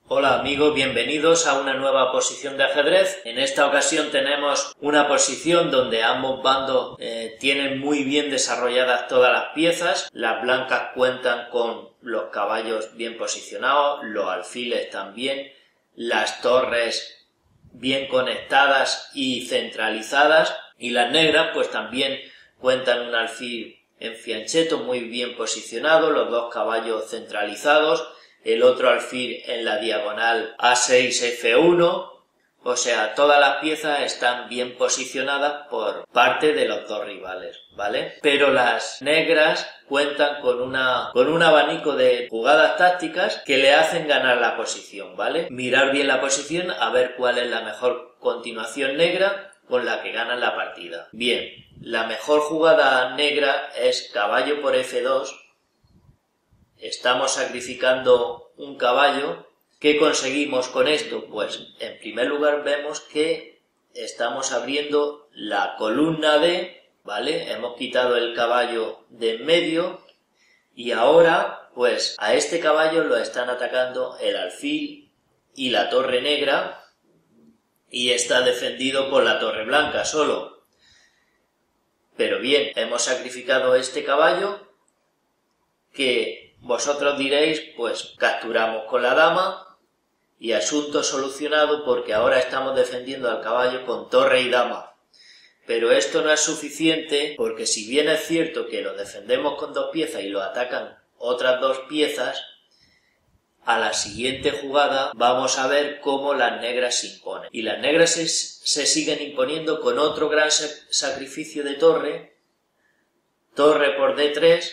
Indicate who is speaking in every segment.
Speaker 1: Hola amigos, bienvenidos a una nueva posición de ajedrez. En esta ocasión tenemos una posición donde ambos bandos tienen muy bien desarrolladas todas las piezas. Las blancas cuentan con los caballos bien posicionados, los alfiles también, las torres bien conectadas y centralizadas, y las negras pues también cuentan un alfil en fianchetto muy bien posicionado, los dos caballos centralizados, el otro alfil en la diagonal A6, F1, o sea, todas las piezas están bien posicionadas por parte de los dos rivales, ¿vale? Pero las negras cuentan con un abanico de jugadas tácticas que le hacen ganar la posición, ¿vale? Mirar bien la posición a ver cuál es la mejor continuación negra con la que ganan la partida. Bien, la mejor jugada negra es caballo por F2. Estamos sacrificando un caballo. ¿Qué conseguimos con esto? Pues en primer lugar vemos que estamos abriendo la columna D, ¿vale? Hemos quitado el caballo de en medio y ahora pues a este caballo lo están atacando el alfil y la torre negra y está defendido por la torre blanca solo. Pero bien, hemos sacrificado este caballo que vosotros diréis, pues capturamos con la dama y asunto solucionado porque ahora estamos defendiendo al caballo con torre y dama. Pero esto no es suficiente porque si bien es cierto que lo defendemos con dos piezas y lo atacan otras dos piezas, a la siguiente jugada vamos a ver cómo las negras se imponen. Y las negras se siguen imponiendo con otro gran sacrificio de torre por D3,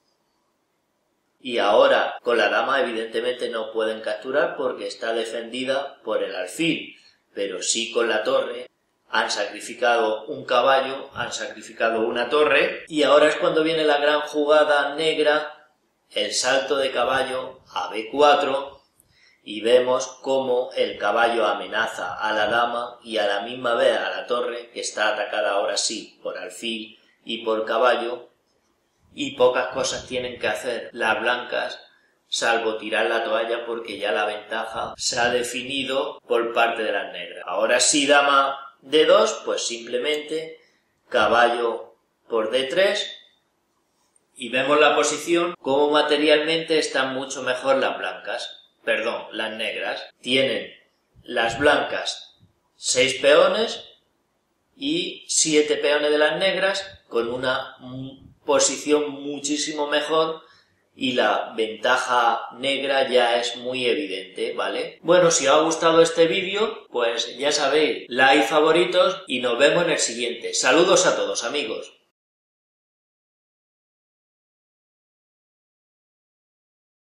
Speaker 1: y ahora con la dama evidentemente no pueden capturar porque está defendida por el alfil, pero sí con la torre han sacrificado un caballo, han sacrificado una torre, y ahora es cuando viene la gran jugada negra, el salto de caballo a B4, y vemos cómo el caballo amenaza a la dama y a la misma vez a la torre, que está atacada ahora sí por alfil y por caballo, y pocas cosas tienen que hacer las blancas salvo tirar la toalla porque ya la ventaja se ha definido por parte de las negras. Ahora sí, dama D2, pues simplemente caballo por D3 y vemos la posición como materialmente están mucho mejor las las negras. Tienen las blancas 6 peones y 7 peones de las negras con una posición muchísimo mejor y la ventaja negra ya es muy evidente, ¿vale? Bueno, si os ha gustado este vídeo, pues ya sabéis, like, favoritos y nos vemos en el siguiente. Saludos a todos, amigos.